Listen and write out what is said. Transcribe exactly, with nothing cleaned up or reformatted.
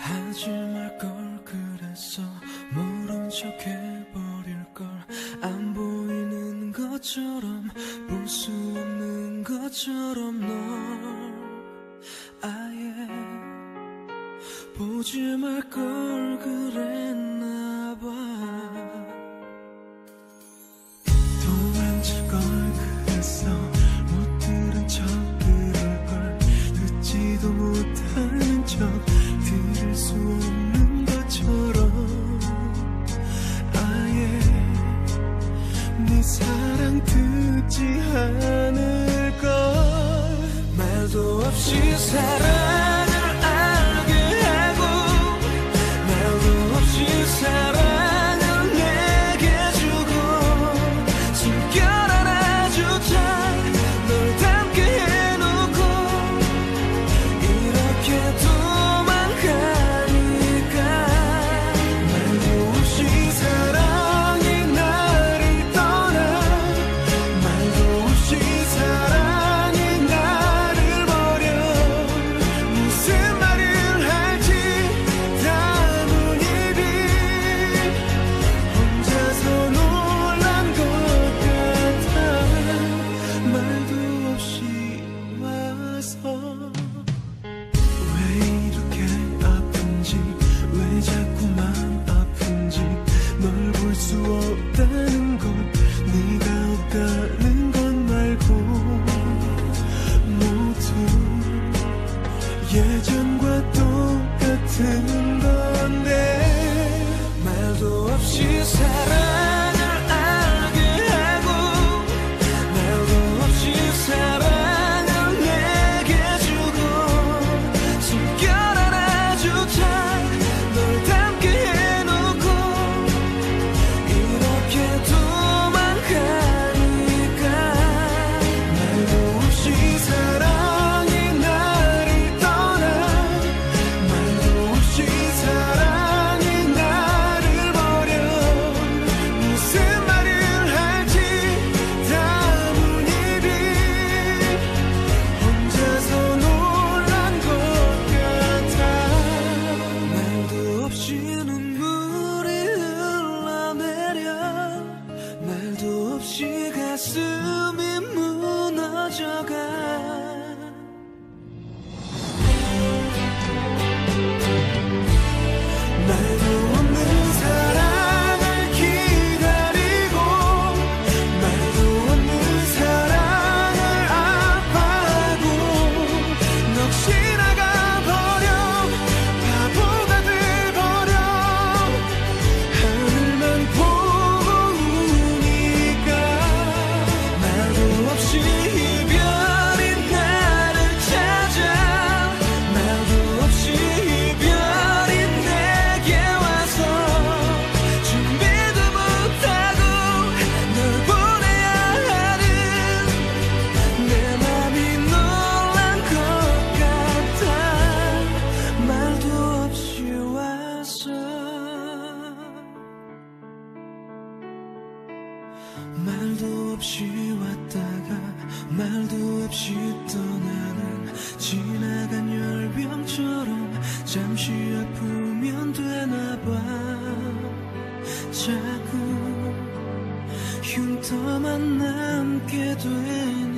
하지 말 걸 그랬어. 모른 척 해버릴 걸. 안 보이는 것처럼 볼 수 없는 것처럼 널 아예 보지 말 걸 그랬나 봐. 도망칠 걸 그랬어. 못 들은 척 그럴 걸. 듣지도 못하는 척 들을 수 없는 것처럼 아예 네 사랑 듣지 않을 걸. 말도 없이 사랑을 알게 하고 말도 없이 사랑을 내게 주고 숨결 하나조차 널 닮게 해놓고 이렇게 도망가니까. 말도 없이 사랑이 나를 떠나 말도 없이 사랑이 나를 버려. 무슨 말을 할지 담은 입이 혼자서 놀란 것 같아. 말도 없이 와서 왜 이렇게 아픈지 왜 자꾸만 아픈지 널 볼 수 없다는 것 네가 없다는 것 말고 모두 예전과 똑같은 건데. 말도 없이 사랑을 알게 하고 말도 없이 사랑을 내게 주고 숨결 하나조차 널 닮게 해놓고 이렇게 도망가니까. 말도 없이 사랑이 나를 떠나 말도 없이 사랑이 나를 버려. 무슨 말을 할지 담은 입이 혼자서 놀란 것 같아. 말도 없이 눈물이 흘러내려 말도 없이 가슴이 무너져가. 말도 없는 사랑을 기다리고 말도 없는 사랑을 아파하고 넋이 나가버려 바보가 돼버려. 하늘만 보고 우니까. 말도 없이 이별이 나를 찾아 말도 없이 이별이 내게 와서 준비도 못하고 널 보내야 하는 내 맘이 놀란 것 같아. 말도 없이 와서 말도 없이 왔다가 말도 없이 떠나는 지나간 열병처럼 잠시 아프면 되나봐. 자꾸 흉터만 남게 되는